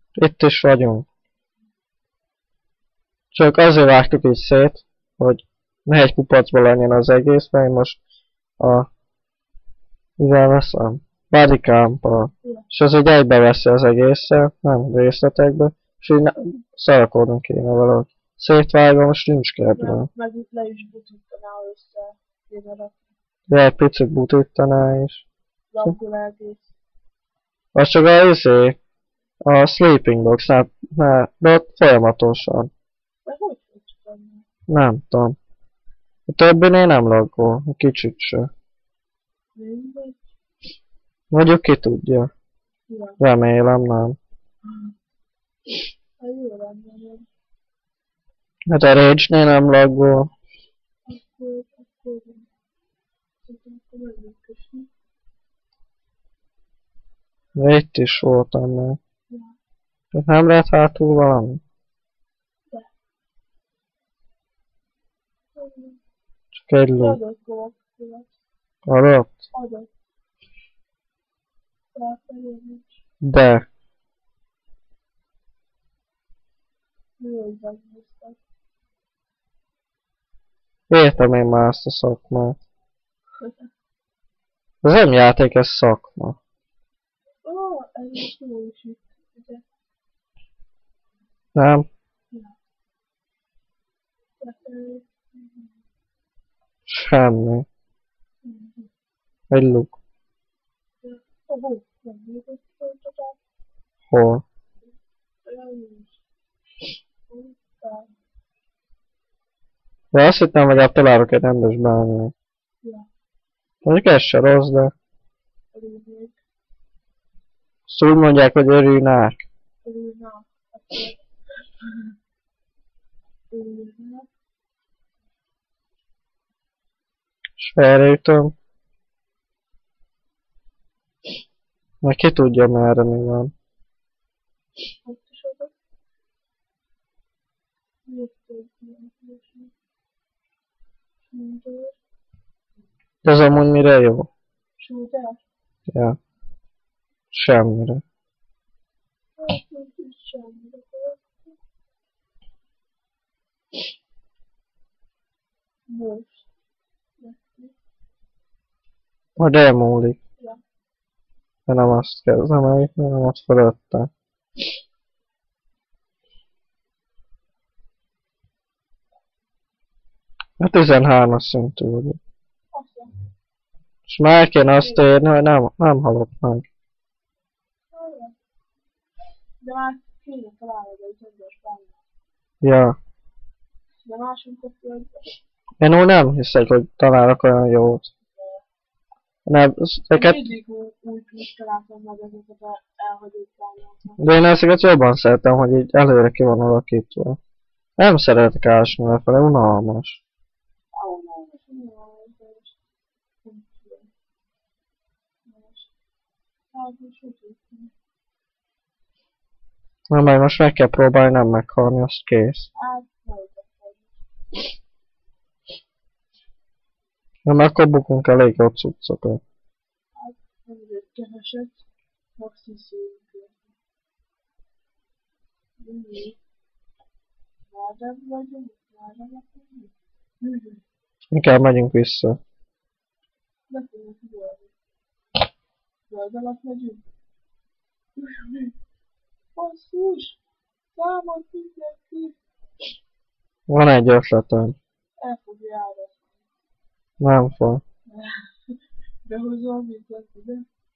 Itt is vagyunk. Csak azért vágtuk így szét, hogy ne egy kupacból legyen az egész, mert most mivel veszem? Bodycamp-al. És az egy egybeveszi az egészet, nem részletekbe, és így szarakodni kéne valahogy. Szétvágom, most nincs kedvem. Meg itt le is butítaná össze. Kéne rakni. De egy picit butítaná is. Lampul egész. Az csak a Sleeping Dogs-nál, de ott folyamatosan. De hogy tenni? Nem tudom. A többinél nem laggol, a kicsit se. Mindegy. Mondjuk ki tudja. Ja. Remélem nem. Hát jó lenne, nem? Hát a Rage-nél nem laggol. Akkor menjünk kösni. De itt is voltam már. Tehát nem lehet hátul valami? Csak egy ló. Adott következőt. Adott? Adott. Ráfelé nincs. De. Jó, hogy megnéztek. Értem én már ezt a szakmát. Ez nem játék, ez szakma. Ez is jó is itt, ugye? Nem? Semmi. Egy luk. Nem nézett folytatás. Hol? De azt hittem, hogy ott találok egy rendes bányát. Ja. Mondjuk ez se rossz, de Örülnék. azt úgy mondják, hogy örülnák. Örülnák. Örülnák. És felrejtöm. Meg ki tudja merre mi van. Ott is adott. Miért egy ilyen különbség? Shooter. De ez amúgy mire jó? Shooter? Ja. Semmire. Hát, nincs is semmire. Most. Majd elmúlik. Ja. De nem azt kezdem el, hanem ott fölötte. Hát 13-as szintű vagyok. Aztán. És már kéne azt érni, hogy nem halok meg. De már kéne találod egy rendes bányát. Ja. De másunkat hogy Én úgy nem hiszek, hogy találok olyan jót. Nem, ezeket, mindig úgy találtam meg ezeket a elhagyott bányákat. de én ezeket jobban szeretem, hogy így előre ki van alakítva. Nem szeretek ásni lefele, unalmas. Na majd most meg kell próbálni nem meghalni, azt kész. Na mert akkor bukunk elég jó cuccokat. Keveset, maxi szépen. Márem vagyunk, márem vagyunk. Inkább megyünk vissza. Ne fogjuk figyelni. Zöld alatt megyünk. Basszus! Számot mindenki! Van egy ötletem. El fog járni. Nem fog. Behozom mindent ide.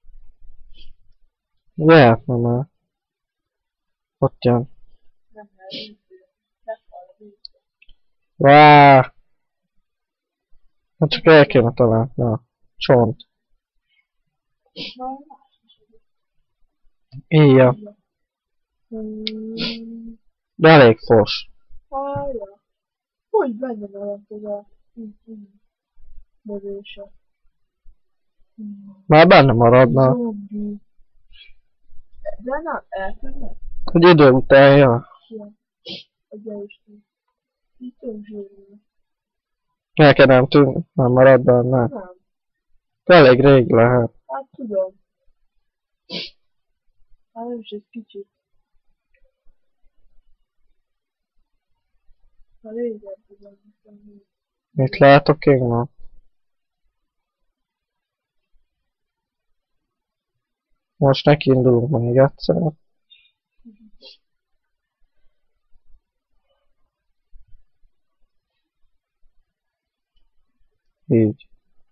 Jöhetne már. Ott jön. Nem lehet mindent. Meghal a mindent. Váááá! Hát csak el kéne találni. Na, csont. Na, más is adott. Íja. De elég fos. Ja. Hogy benne maradt ez a növése? Már benne maradna. Zombi. De nem, eltűnnek? Hogy idő után, ja. Ja. Adja Isten. Itt önzsérül. Neked nem tűnt, nem marad benne. Nem. Elég rég lehet. Hát tudom. Hát nem is egy kicsit. A lézer tudom, hogy Mit látok én ma? Most neki indulunk még egyszer. Így.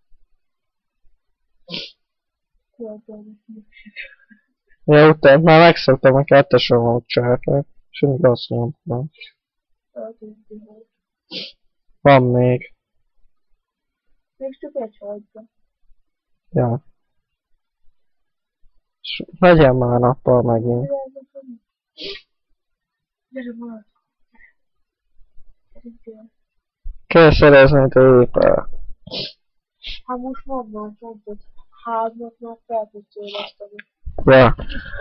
töltölnek. Ja, utána már megszoktam a kettesen volt csákát, és mindig azt mondtam. Töltünk. Van még. Még csak egy hagyta. Ja. És legyen már nappal megint. Gyere már. Gyere. Kell szerezni a épát. Hát most van már csontot. Háznak már fel tudsz éleszteni. Ja.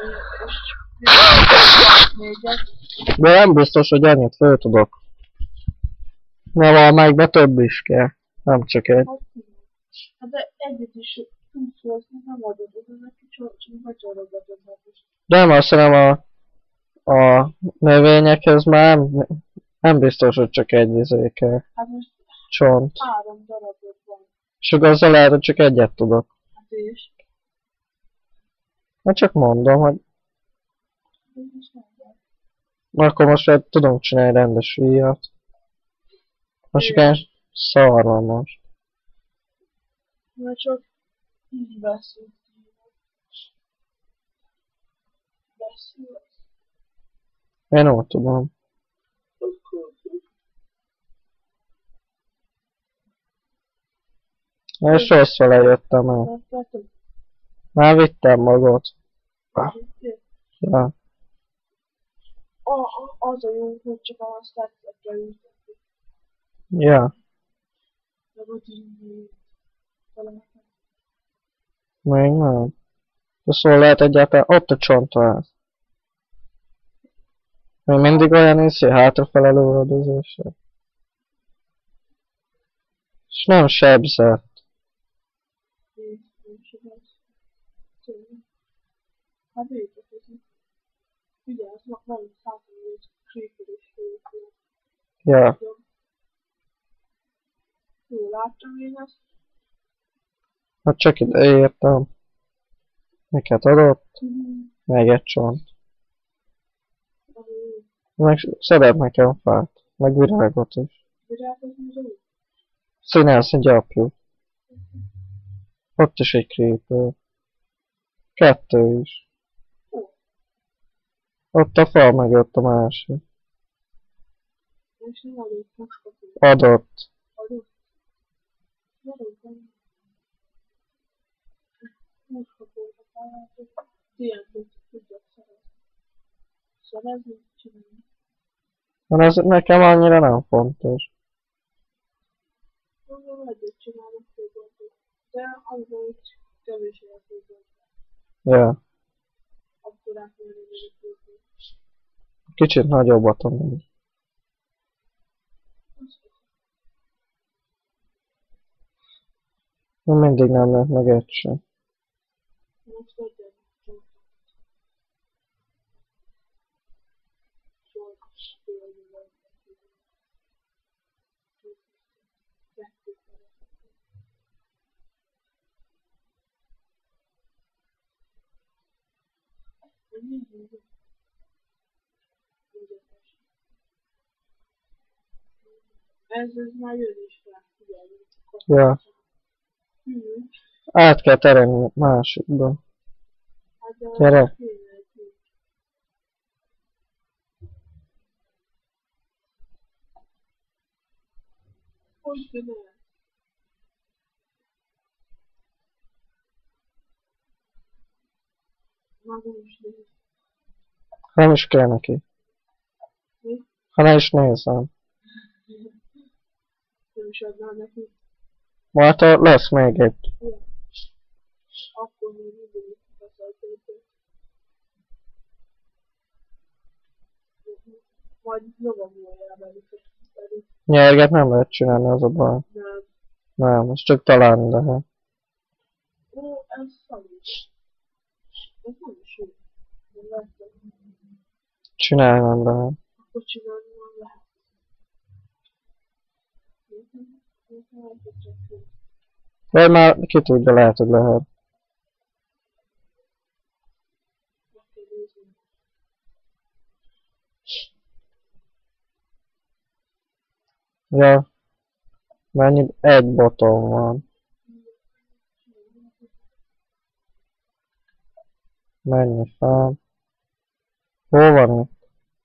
És négyet. De nem biztos, hogy ennyit föl tudok. Ne van meg, de több is kell. Nem csak egy. Hát de egyet is tudsz hozni, nem adod oda neki, csak becsorogatod meg is. De nem azt hiszem a növényekhez már nem biztos, hogy csak egy izé kell. Hát most Csont. 3 darabod van. És akkor azzal lehet, hogy csak egyet tudok. Hát és? Hát csak mondom, hogy Ez is nem van. akkor most már tudunk csinálni rendes íjat. Most csak ilyen szar van most. Mert csak így beszélsz. Beszélsz. Én úgy tudom. És rossz vele jöttem el. Megtettem. Már vittem magot. Ja. Az a jó, hogy csak a sztetszekre ültetni. Ja. Meg ott így talán. Még nem. De szóval lehet egyáltalán ott a csontváz. Még mindig olyan izé hátrafele lövöldözése. És nem sebzett. Hát végigközni. Vigyázz, van szállni, hogy creeper is végigközni. Ja. Jól láttam én ezt. Hát csak ide értem. Miket adott? Meg egy csont. Meg szedett nekem fát. Meg virágot is. Virágozni az úgy? Színelsz egy apjuk. Ott is egy creeper. 2 is. Ott a fal mögött a másik. És nem adott puskapó. Adott. Adott? Adott. Puskapót a pályátot. TNT-t tudjak szerezni. Szerezni? Csinálni. De ez nekem annyira nem fontos. Mondom, egyet csinálok főbontot. De azon itt kevés a főbont. Ja. Akkor átmérni a főbont. Kicsit nagyobbat amúgy. Mindig nem lehet meg egy sem. Most egyet csontot. Szóval főbont van. Kettőt szereztem. Ez már jön is rá, figyelj. Ja. Át kell terelni másikba. Hát Gyere. Hogy ne? Magam is néz. Nem is kell neki. Mi? Ha ne is nézem. Nem is adnál neki. Majd lesz még egy. Ja. Akkor még mindig beszéltünk. Majd novemberjában is. Nyerget nem lehet csinálni, az a baj. Nem. Nem, ez csak találni lehet. Ó, ez szavus. Ez nem is jó. Nem lehet. Csinálni nem lehet. Akkor csinálni nem lehet. Vagy már ki tudja, lehet, hogy lehet. Ja, mennyi? Egy boton van. Mennyi fel? Hol van itt?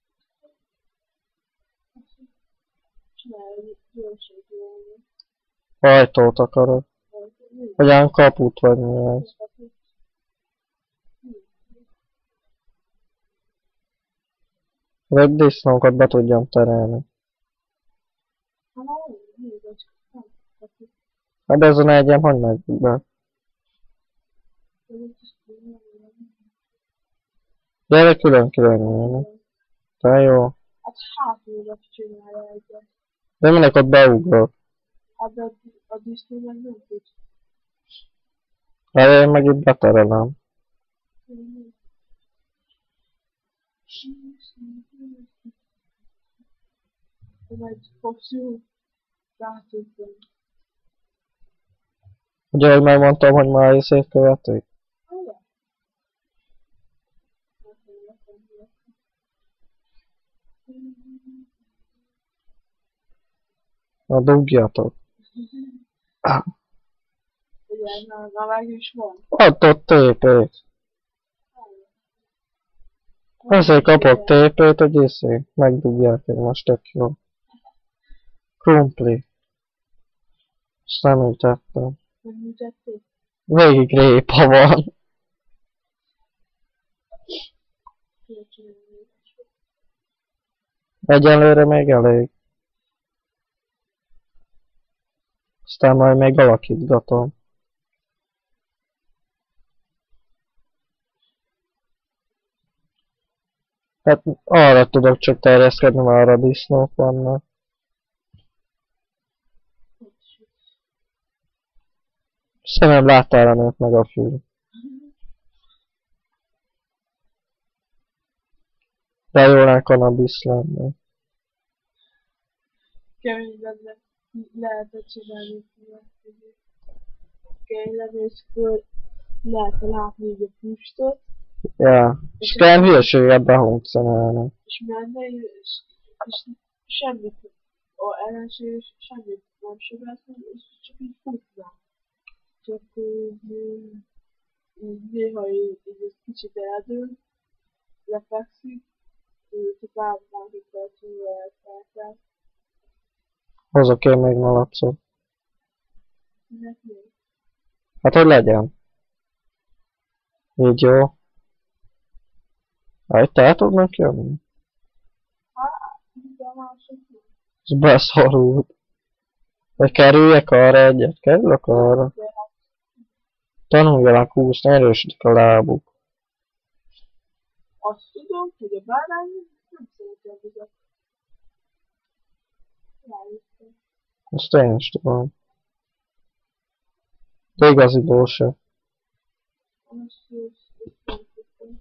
Ajtót akarok. Olyan kaput vagy mi ez? Vagy disznókat be tudjam terelni. Hát ezen egyem hogy megy be? Gyere külön-külön nyílni. De jó. Hát hátulra csinálja egyet. De minek ott beugrok? Hát de a disznó meg nem tud. Hát én meg itt beterelem. Egy foszú rátudtam. Ugye, hogy megmondtam, hogy már izét követik? Na dugjatok. Ugye, na meg is van. Add ott TP-t. Azért kapok TP-t, hogy izé. Megdugják én most tök jó. Krumpli. Ezt nem ütettem. Nem ütették? Végig répa van. Egyelőre még elég. Aztán majd még alakítgatom. Hát arra tudok csak terjeszkedni, mert arra disznók vannak. Szemem láttál a nőt meg a fű. De jól kannabisz lenne. Kemény lenne. Lehetett csinálni. Kemény lenne, és akkor lehetne látni így a füstöt. Ja. És kell hülyeséget behúncsanálni. És menne, és semmit, a ellenség semmit nem sebezne, és csak így futna. Csak így néha így egy kicsit eldől, lefekszik, csak átmásik percúra elfelkel. Hozok én még malacot. Neki. Hát hogy legyen? Így jó. Hát te el tudnak jönni? Hát, de mások nem. Ez beszorult. Vagy kerüljek arra egyet? Kerülök arra? Tanuljanak úszni, erősödik a lábuk. Azt tudom, hogy a bárány nem szereti a vizet. Rájöttem. Ezt én is tudom. De igaziból se. Azt nem tudtam.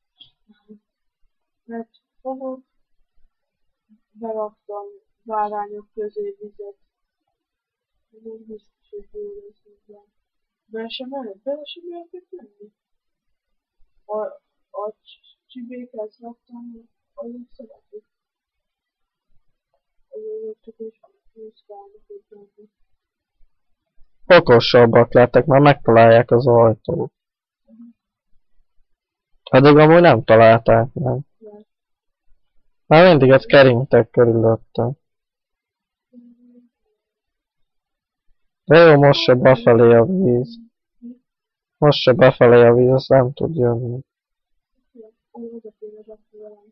Mert fogok, beraktam bárányok közé vizet. Nem biztos, hogy jó lesz hozzá. Bele sem mehetett lenni. A csibéket raktam, azok szeretik. Azok csak is muszkálnak egy lenni. Okosabbak lettek, már megtalálják az ajtót. Eddig amúgy nem találták meg. Már mindig ezt keringtek körülötte. De jó, most se befelé a víz. Most se befelé a víz, azt nem tud jönni. Oda kéne rakni velem.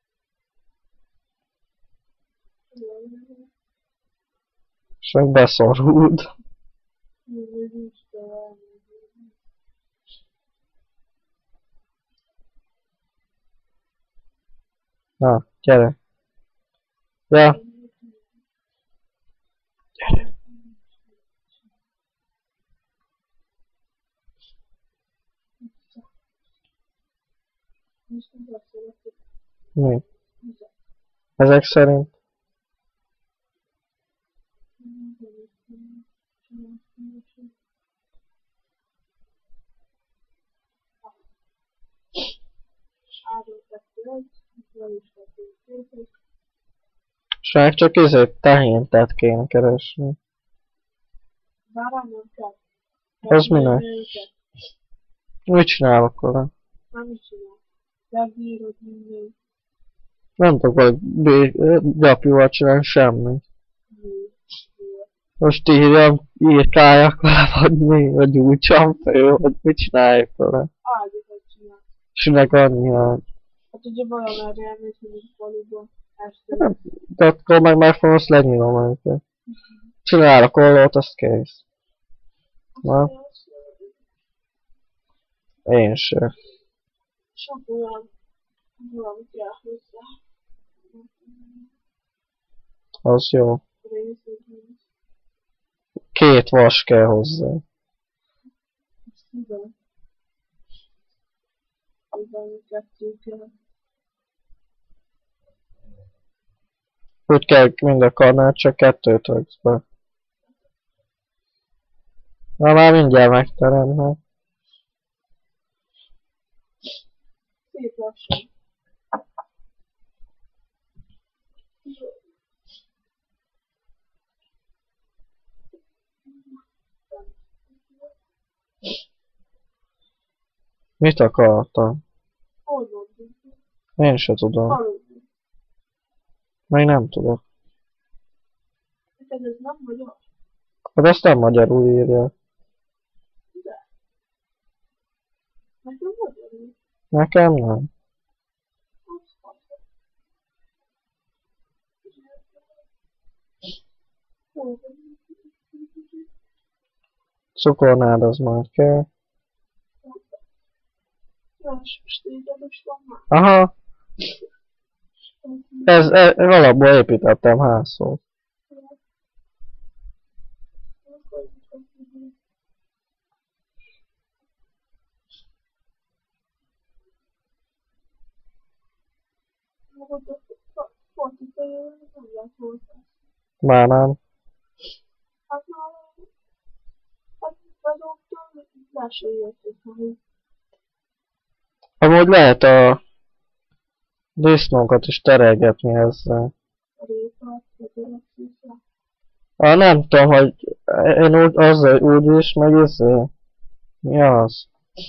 És meg beszorult. Jó, nincs talán. Na, gyere. Ja. Gyere. Mi? Ezek szerint? nem is kapjuk. És meg csak tehéntet kéne keresni. Bárány nem kell. Az minek? Mit csinálok vele? Nem is csinál. Lebírod minden. Nem tudok vagy gyapjúval csinálni semmit. Most írkáljak vele, vagy mi, vagy gyújtsam föl, vagy mit csináljuk vele. Ágyakat csinál. És meg annyi, hogy... Hát ugye valamerre elmész, mint faluban. Este. De akkor meg fogsz lenyílom őket. Csinálok ollót, azt kész. Na? Én se. Sok olyan valamit kell hozzá. Az jó. Részét. 2 vas kell hozzá. Igen. Abban 2 kell. Úgy kell mind a karnát, csak 2 raksz be. Na már mindjárt megteremnek. Szép lassan. Mit akartam? Hol mondjuk? Én se tudom. Aludni. Még nem tudok. Neked ez nem magyar? Hát ezt nem magyarul írja. De. Nekem magyarul. Nekem nem. Az fasz. Hol van? Cukornád az már kell. Más stégedes van már. Aha. Ez alapból építettem házhoz. Már nem. Hát azóktól lesélyeztek, hogy Amúgy lehet a disznókat is terelgetni ezzel. a répát, vagy a rasszíszát. Nem tudom, hogy én úgy is, meg mi az?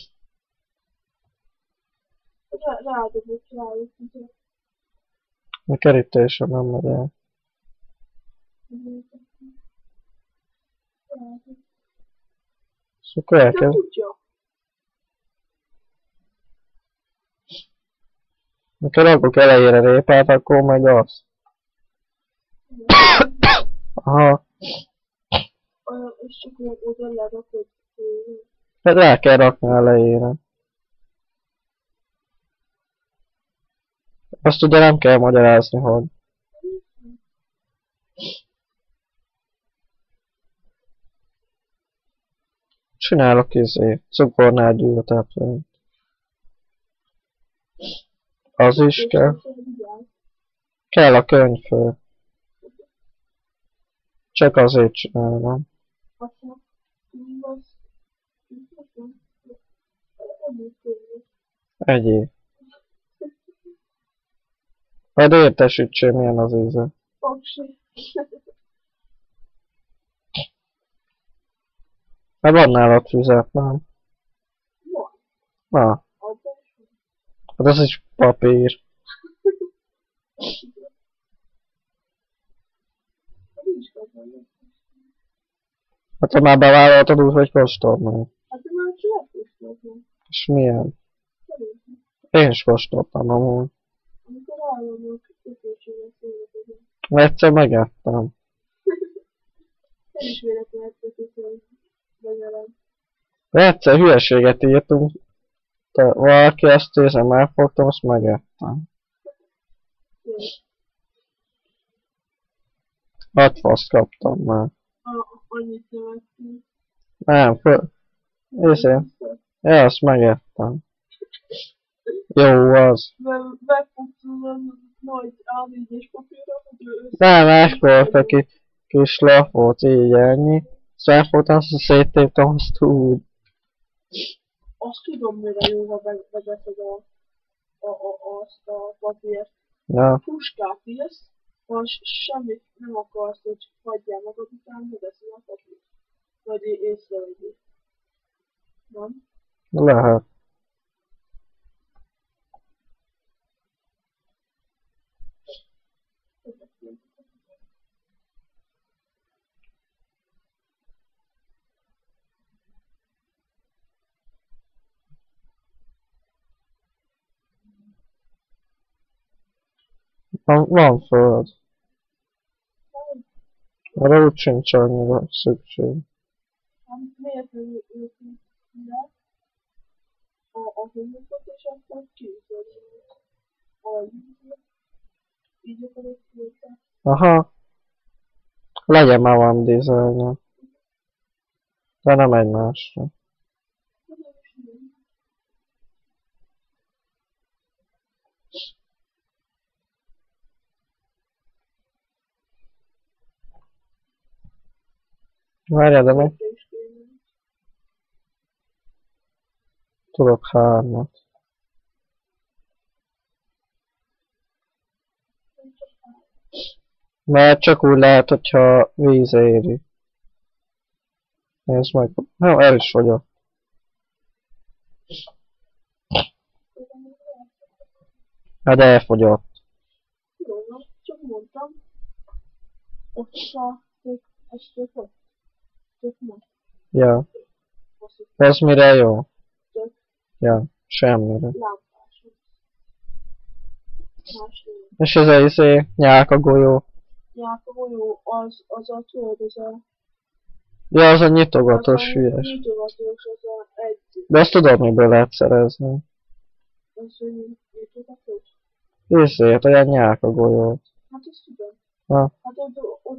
Rádobott rájuk, hogy A kerítésem nem megy el. És akkor de elkezd. tudja. Mikor rakok elejére répát, akkor majd az. Aha. És csak oda lerakod. Hát rá kell rakni elejére. Azt ugye nem kell magyarázni, hogy. Csinálok cukornád gyűjtetvényt. Az is kell. Kell a könyvfő. Csak azért csinálom. Egyéb. Majd értesítsél, milyen az íze. Hát van nálad füzet, nem? Na, hát az is papír. Hát ha már bevállaltad, úgy vagy kóstold meg. Hát de már csak elkóstoltam. És milyen? Szerintem. Én is kóstoltam amúgy. Amikor államok kötőségek szélekednek. Egyszer megettem. Én is véletlenül kötőségek benyelem. De egyszer hülyeséget írtunk. Valaki ezt hiszem elfogtam, azt megettem. 6 faszt kaptam már. Annyit nevettünk. Nem, ja, azt megettem. Jó az. Megfogtam a nagy A4-es papírra, hogy ő Nem, ekkor a kis lapot, így ennyi. Azt megfogtam, azt széttéptem, azt úgy. Azt tudom, mire jó, ha vegyed a azt a papírt. Ja. Puskát írsz, most semmit nem akarsz, hogy hagyjál magad után, megeszed a papírt. Vagy észrevegyél. Nem? Lehet. Van föld. Arra úgy sincs annyira szükség. Miért nem ültünk le a honlapot, és akkor kiütöd a lyukat, így akarod kiütni. Aha. Legyen már van dizájnja. De nem egymásra. Várjál, de meg tudok 3-at. Mert csak úgy lehet, hogyha víz éri. Nézd meg. Nem, el is vagyok. Hát elfogyott. Jó, csak mondtam. Ott a este ott. Csak most. Ja. Ez mire jó? Tök. Ja, semmire. Lámpás. És ez a nyálka golyó. Nyálkagolyó, az a tudod, az a... Ja, az a nyitogatós hülyes. Nyitogatós, az a egy... De azt tudod, miből lehet szerezni. Az, hogy nyitogatós? Ezért, olyan nyálka golyót. Hát azt tudom. Ha. Hát ott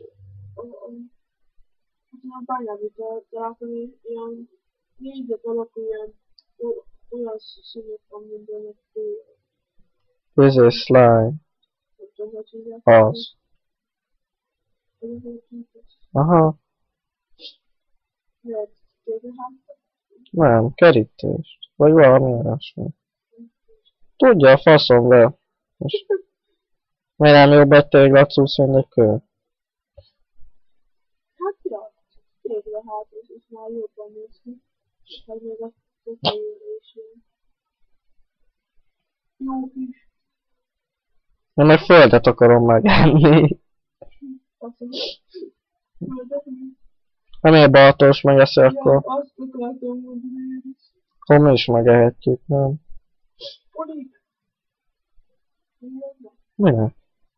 a bányába találkozni, ilyen négyzet alapú olyan színűk van mindenek. Slime. Nem tudom, hogy hívják. Az. Aha. Lehet tévéházat? Nem, kerítést. Vagy valami olyasmi. Tudja a faszom, de... Most... Miért nem jobb egy téglacusz, mint egy kő? Hát ja, tévéház, és már jobban néz ki. Meg még a tetejére is ilyen. Jó is. Én meg földet akarom megenni. Azt mondom. Ha miért Bartos megeszi, akkor... Ja, azt akartam mondani. Akkor mi is megehetjük, nem? Polik. Minek?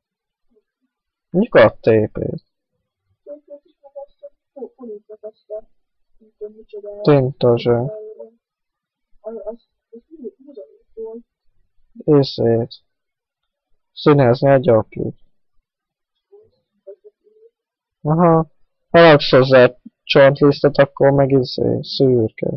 Mikor a tépét? Tintazsa. Észét. Színezni egy apjút. Aha. Ha raksz hozzá csontlisztet, akkor meg szürke.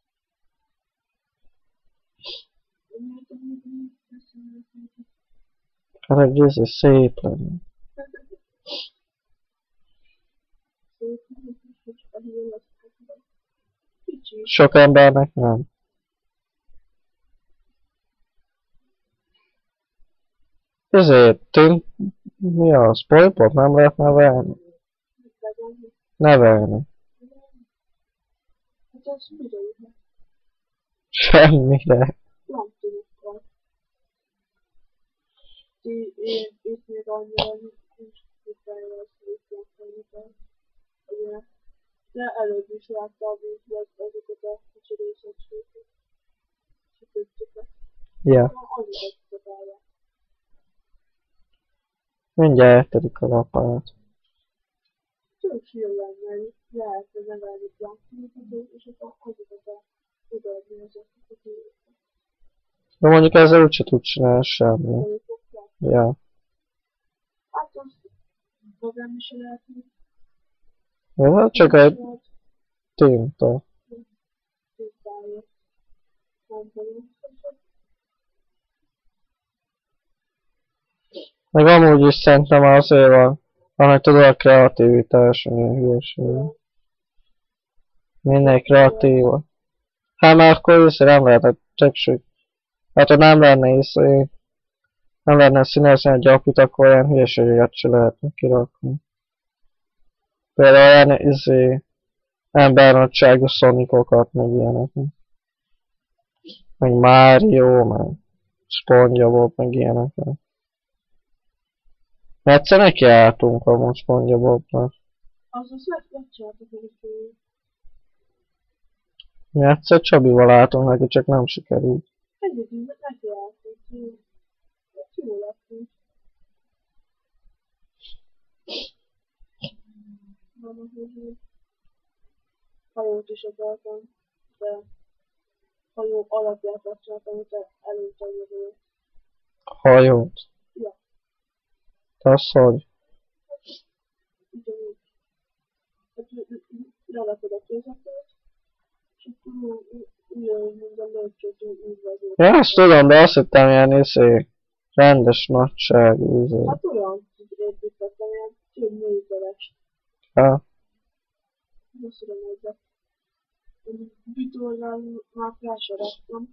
Hát egy szép lenne. Sok embernek nem. Ezért mi az? Polypot nem lehet nevelni? Nevelni. Semmire. De előbb is látta a vízlet azokat a kicsi részecskét. Ja. Azokat dobálják. Mindjárt eltedik a lapát. Tök jó lenne, lehetne nevelni planktonokat, és akkor azokat a odaadni azokat a hírokat. De mondjuk ezzel úgyse tud csinálni semmi. Ja. Hát azt magán is lehetne. Ja, csak egy tinta. Meg amúgy is szerintem azért van, annak tudod a kreativitás, milyen hülyeség. Minél kreatíva. Hát már akkor nem lehetett csak Hát ha nem lenne nem lenne színezni a gyapit, akkor olyan hülyeségeket se lehetne kirakni. Például olyan embernagyságú Sonicokat, meg ilyeneket. Meg Mario, meg SpongeBob, meg ilyeneket. Egyszer nekiálltunk amúgy SpongeBobnak. Azaz megcsináltak egy kicsit. Mi egyszer Csabival álltunk neki, csak nem sikerült. Egyébként nekiálltunk. Jó lettünk. Hajót is akartam, de hajó alapját használtam, amit előtt a jövő. Hajót. Ja. Te azt hogy? Ugyanúgy. Hát lerakod a kézeket, és akkor ugyanúgy minden lépcsőt úgy vezet. Ja, azt tudom, de azt hittem ilyen rendes nagyságú Hát olyan építettem, ilyen több méteres. Ja. Most tudom hozzá. Vitorlán már fel se raktam.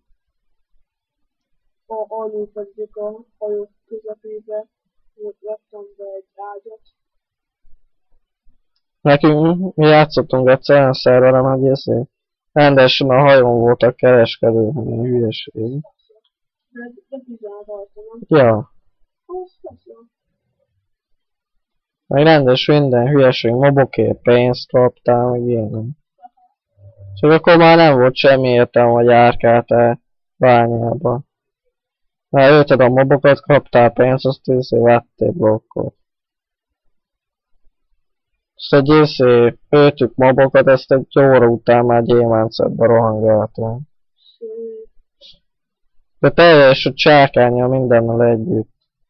Alul pedig a hajó közepébe raktam be egy ágyat. Nekünk mi játszottunk egyszer olyan szerveren, hogy rendesen a hajón voltak kereskedők, milyen hülyeség. De bizony rajta, nem? Ja. Az persze. Meg rendes minden hülyeség, mobokért pénzt kaptál, meg ilyen. Csak akkor már nem volt semmi értelme, hogy járkáltál bányába. Már ölted a mobokat, kaptál pénzt, azt vettél blokkot. Azt egy öltük mobokat, ezt egy óra után már gyémáncetbe rohangáltunk. De teljes a csákánya mindennel együtt.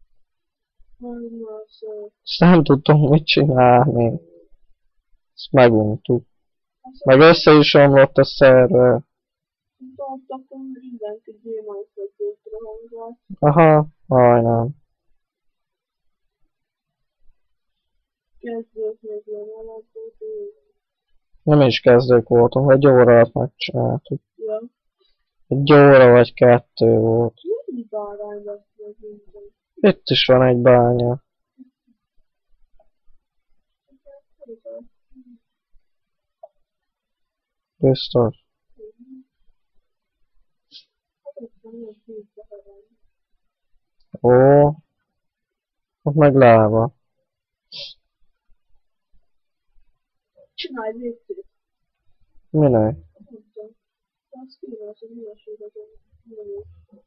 Ezt nem tudtunk mit csinálni. Ezt meguntuk. Meg össze is omlott a szerver. Akkor mindenki gyémáncetbe rohangált. Aha, majdnem. Kezdők még ilyen alapot. Nem is kezdők voltunk, egy óra alatt megcsináltuk. Ja. Egy óra vagy 2 volt. Mennyi bárány lesz meg minden? Itt is van egy bánya. Biztos. Ó. Ott meg láva. Csinálj léptét. Minek? Nem tudom. Az kíváncsi, hogy hülyeséget mondjuk.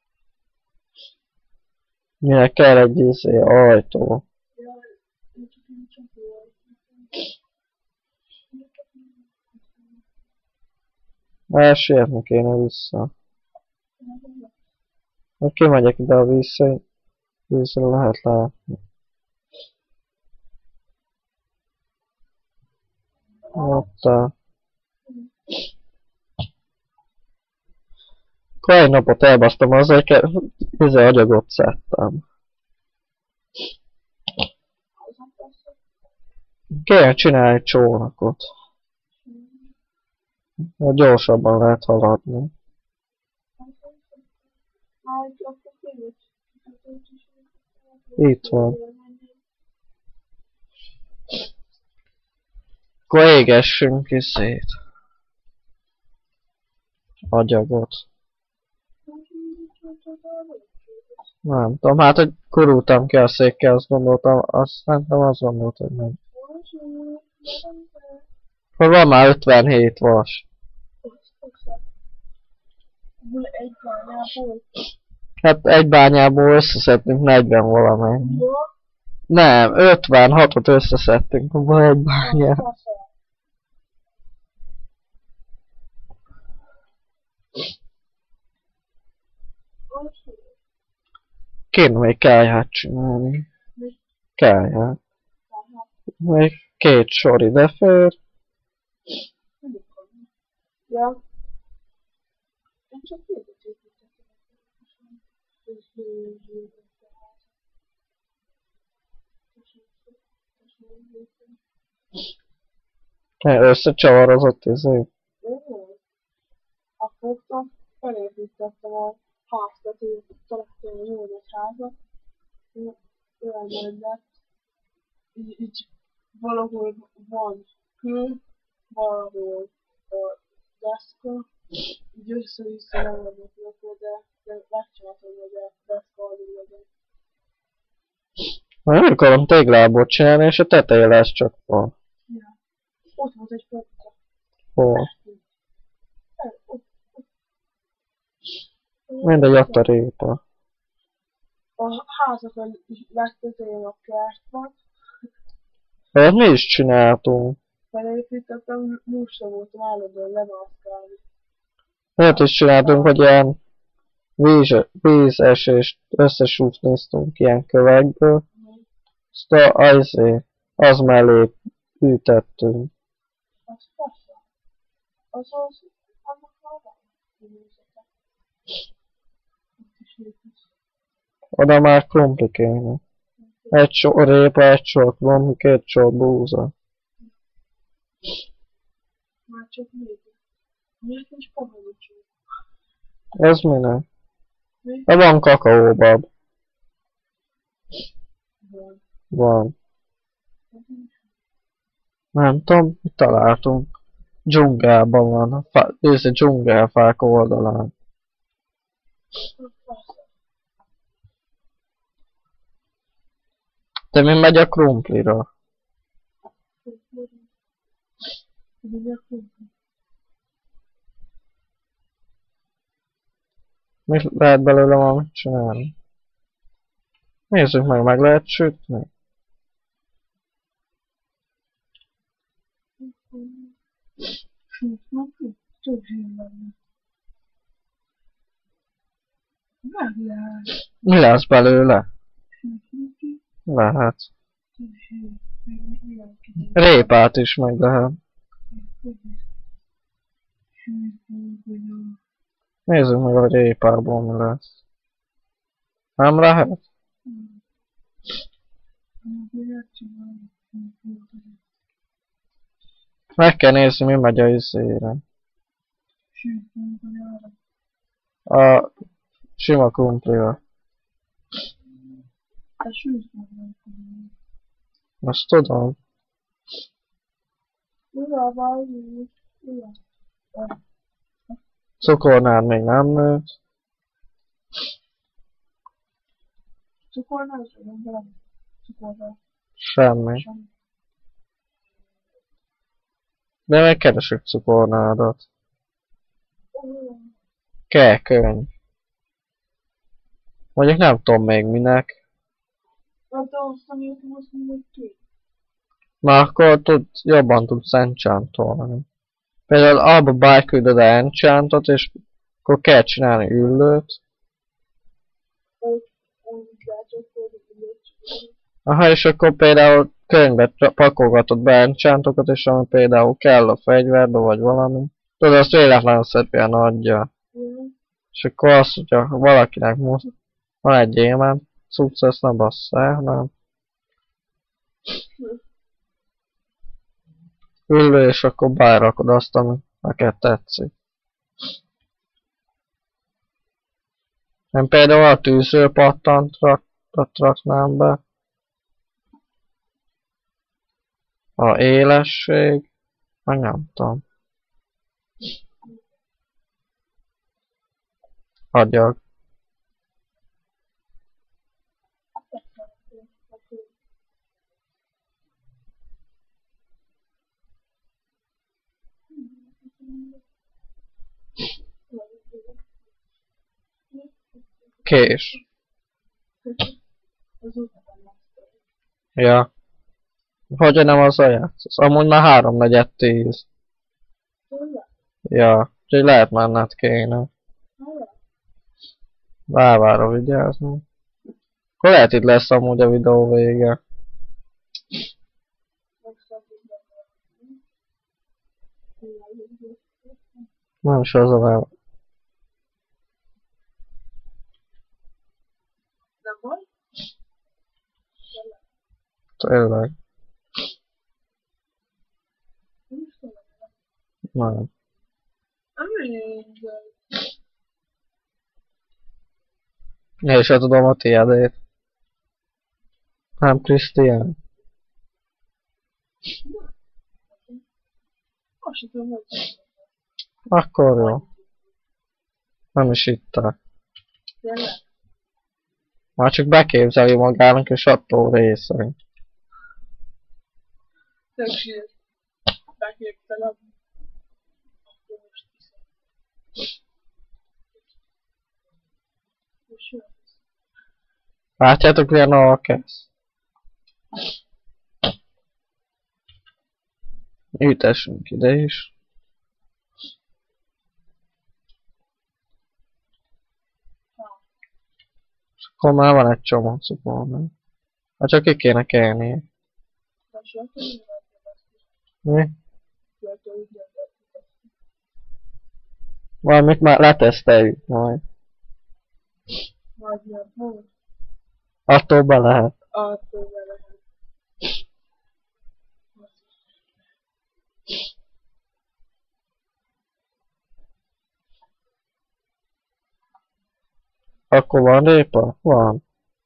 Minek kell egy ajtó. Jaj, én csak jól. Sietni kéne vissza. Ha kimegyek ide a vízre lehet látni. Ott a... Akkor egy napot elbasztam azzal, hogy agyagot szedtem. Kéne csinálni egy csónakot. Mert gyorsabban lehet haladni. Itt van. Akkor égessünk agyagot. Nem tudom, hát hogy kurultam ki a székkel, azt gondoltam, szerintem azt gondoltam, hogy nem. Hogy van már 57 vas. Egy bányából. Hát egy bányából összeszedtünk 40 valamennyi. Jó. Nem, 56-ot összeszedtünk abban egy bányából. Kéne még kályhát csinálni. Kályhát. Még 2 sor ide fér. Ja. Én csak kérdezőt Összecsavarozott Akkor felépítettem a házat, ő találtam egy jó nagy házat, olyan nagy lett, így valahol van kő, valahol a deszka, így össze-vissza nem vannak rakva, de megcsináltam, hogy a deszka alul legyen. Nem akarom téglából csinálni, és a teteje lesz csak fa. Ja. Ott volt egy pokka. Hol? Ott. Mindegy, ott a répa. A házakon legtetején a kert van, Hát mi is csináltunk. felépítettem, múlsra voltam állandóan lemászkálni. Miért is csináltunk, hogy ilyen vízesést összesúfnéztunk ilyen kövekből. Azt az mellé ütettünk. Az fasza. Az annak már van művészete. Ott is épít. Oda már krumpli kéne. Egy sor répa, egy sor krumpli, 2 sor búza. Már csak négy. Miért nincs paradicsom? Ez minek? Mi? De van kakaóbab. Van. Van. Ez nincs. Nem tudom, mit találtunk. Dzsungelban van. Ez a dzsungelfák oldalán. Az fasza. De mi megy a krumplira? Mit lehet belőle valamit csinálni? Nézzük meg lehet sütni? Több zsír lenne. Meg lehet. Mi lesz belőle? Lehet. Több zsír. Még ilyen kicsit. Répát is meg lehet. Nézzük meg a répából mi lesz. Nem lehet? Meg kell nézni, mi megy a izére. A sima krumplira. Azt tudom. Cukornád még nem nőtt. Cukornál is olyan valami. Cukornál. Semmi. De megkeresek cukornádat. Kell könyv. Mondjuk nem tudom még minek. Hát azt, amit most mondod ki. Már akkor jobban tudsz enchantolni. Például abba bárküldöd enchantot, és akkor kell csinálni üllőt. Ott látszott, hogy ügyet. Aha, és akkor például könyvbe pakolgatod be enchantokat, és ami például kell a fegyverbe, vagy valami. Tudod, azt véletlenszerűen adja. És akkor azt, hogyha valakinek van egy gyémánt cucc, ezt ne bassza el, nem? Üllő, és akkor berakod azt, ami neked tetszik. Én például a tűzről pattant raknám be. A élesség, meg nem tudom. Agyag. Kés. Ja. Hogy nem azzal játszasz? Amúgy már 3-4-10. Ja. Úgyhogy lehet menned kéne. Lávára vigyázni. Akkor lehet itt lesz amúgy a videó vége. Nem is az a neve. Nem baj? Tényleg. Nem is tudom. Nem. Nem mindegy. Én se tudom a tiédét. Nem, Krisztián. Azt sem tudom, hogy Akkor jó. Nem is itták. tényleg. Már csak beképzeli magának, és attól részeg. Tök sírt. Beképzelem. Akkor most hiszem. És jó. Látjátok, milyen alkesz? Ütessünk ide is. És akkor már van egy csomó cukorna. Hát csak ki kéne kelnie. Most jó, hogy mi van, hogy azt Mi? jó, hogy úgy gondoltuk. Valamit már leteszteljük majd. Majd nem volt. Attól be lehet. Attól vele. Akkor van répa? Van.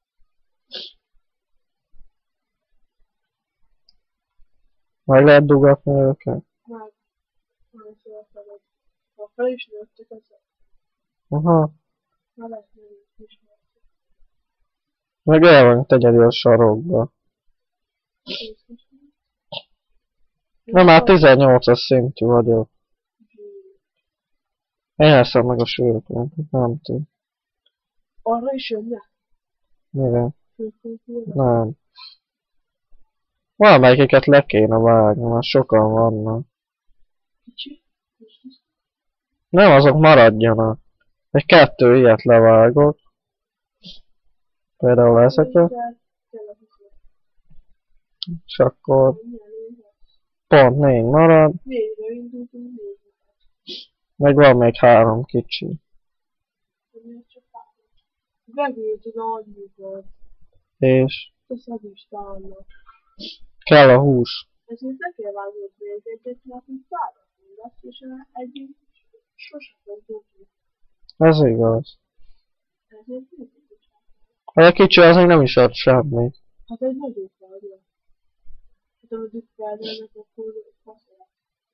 Meg lehet dugatni őket? Már felfelé. Ha fel is nőttek ezek, Aha. már lesz nőjük is. Meg el van tegyedi a sarokba. Na már 18-as szintű vagyok. Én eszem meg a sűrűt, nem tudom. Arra is jönne? Mire? Főfőfőre? Nem. Valamelyiket le kéne vágni, mert sokan vannak. Kicsi? Nem, azok maradjanak. Egy 2 ilyet levágok. Például ezeket. És akkor pont 4 marad. Négyre indultunk, négyre. Meg van még 3 kicsi. Vegő tudom, hogy mikor. És Ez az is találnak. kell a hús. Ezért ne kell vágni még egyet, mert így fáradni lesz, és egyik sosem fog dobni. Ez igaz. Ezért mindig is. Hát a kicsi az még nem is ad semmit. Hát egy nagyobb vágja. Hát amit itt vágjának, akkor faszol.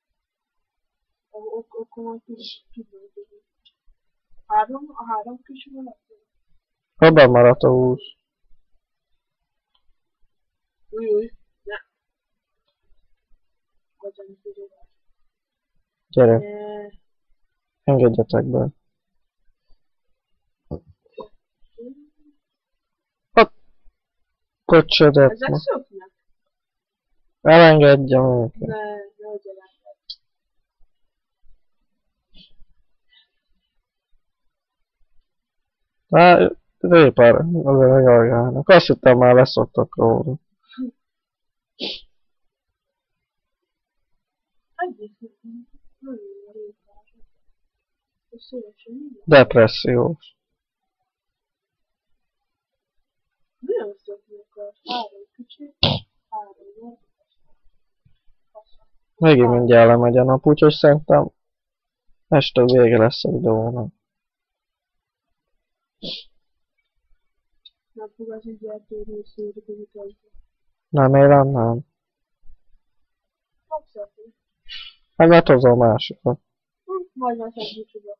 Akkor majd tudod. Három kicsi van akkor? Abban maradt a hús. Új, ne. Hagyjam tudod. Gyere, engedjetek be. Kocsodat Ezek ma. szöknek? Elengedjem őket. Ne legyen enged. Hát, répár, azért megalgálnak. Azt hittem már leszoktak róla. Egyik nagyon jó rétás. És szélesen minden. Depressziós. Nagyon szöknek a 3 kicsi, 3 nagy. Megint mindjárt lemegy a nap, úgyhogy szerintem este vége lesz a videónak. Nem fog az így eltérni, szérik az utolsó. Nem élem, nem. Nem szöknek. Hát mert hozom másikat. Majd már szedjük.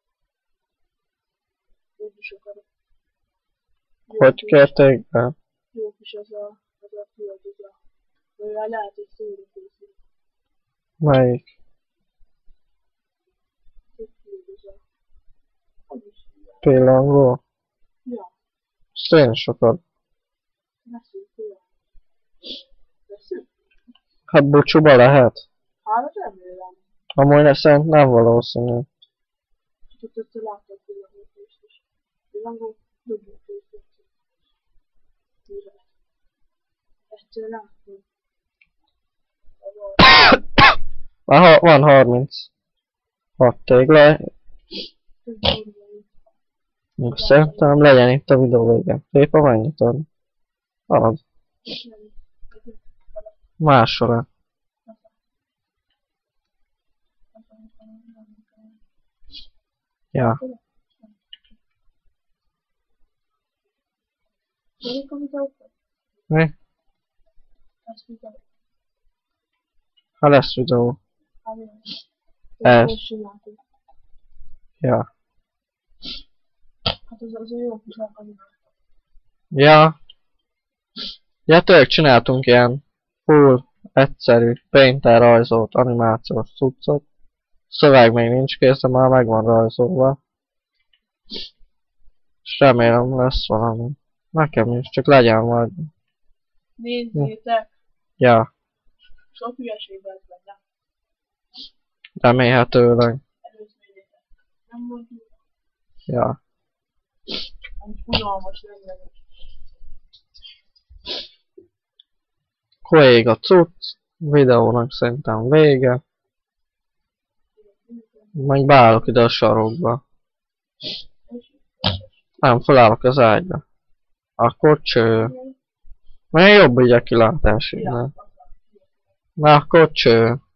Úgy is akarok. Hogy kérték be? Jó kis az a fiad, az a... Olyan lehet, hogy szórakozni. Melyik? Tök fiad az a... Az is ilyen. Pillangó? Ja, Azt én sokat. veszünk olyan. Veszünk? Hát búcsúba lehet. Hát remélem. Amúgy szerint nem valószínű. Csak össze láttad pillangót is. Pillangót dobjuk őket. Mire? Egyszer láttam. Már van 36 tégla. Szerintem legyen itt a videó vége. Répa mennyit ad? Az. Máshol. Ja. Melyik a videókat? Mi? Ez videó. Ha lesz videó. Ez. Ez. Most csináltuk. Ja. Hát az jó kis akadémia. Ja. Ja, tényleg csináltunk ilyen full, egyszerű, painter rajzolt, animációs cuccot. Szöveg még nincs kész, de már meg van rajzolva. És remélem lesz valami. Nekem is, csak legyen majd. Nézzétek! Ja, Sok hülyeség lesz benne. remélhetőleg. Előzményétek. Nem mondjuk, Ja. hogy unalmas lenne. Akkor ég a cucc. Videónak szerintem vége. Meg beállok ide a sarokba. Nem, felállok az ágyba. Akkor cső. Mert jobb így a kilátás. Ja. Na akkor cső.